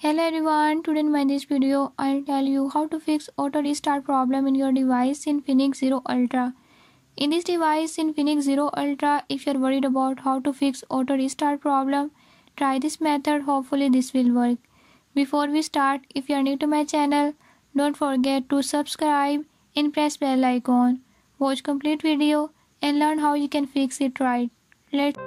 Hello everyone, today in this video I'll tell you how to fix auto restart problem in your device Infinix Zero Ultra. In this device Infinix Zero Ultra, if you're worried about how to fix auto restart problem, try this method, hopefully this will work. Before we start, if you're new to my channel, don't forget to subscribe and press bell icon. Watch complete video and learn how you can fix it right. Let's